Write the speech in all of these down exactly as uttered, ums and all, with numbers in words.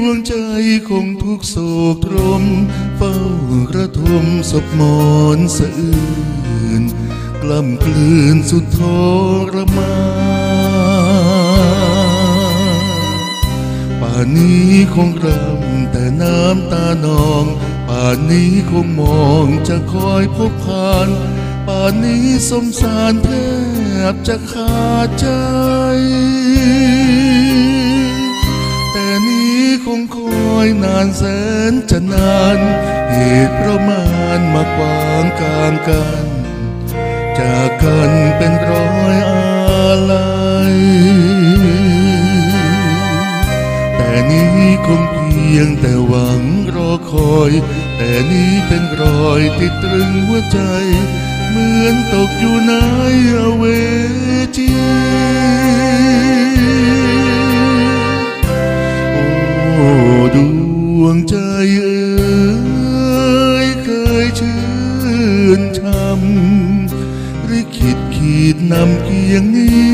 วงใจคงทุกโศกตรมเฝ้ากระทมศพมอนสะอื่นกล้ำกลืนสุดทรมานป่านนี้คงรำแต่น้ำตานองป่านนี้คงมองจะคอยพบผ่านป่านนี้สมสารแทบจะขาดใจแต่นี้คงคอยนานแสนจะนานเหตุประมาณมากวางกลางกันจากกันเป็นร้อยอาลัยแต่นี้คงเพียงแต่หวังรอคอยแต่นี้เป็นรอยติดตรึงหัวใจเหมือนตกอยู่ในอเวจีโอ้ดวงใจเอ๋ยเคยชื่นช่ำหรือคิดขีดนำเกียงนี้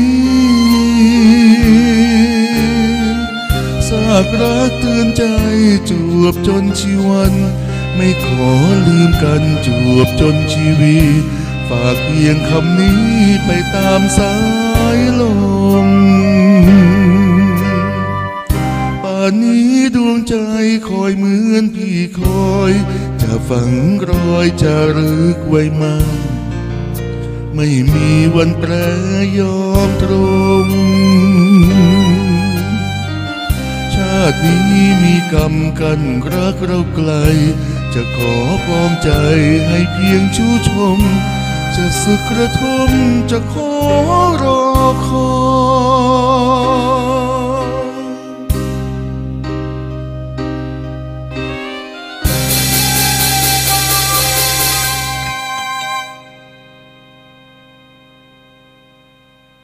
ซากรักเตือนใจจวบจนชีวันไม่ขอลืมกันจวบจนชีวีฝากเพียงคำนี้ไปตามสายลมป่านนี้ดวงใจคอยเหมือนพี่คอยจะฝังรอยจะรึกไว้มาไม่มีวันแปรยอมตรงชาตินี้มีกรรมกันรักเราไกลจะขอปลอมใจให้เพียงชูชมจะสึกกระทมจะขอรอคอย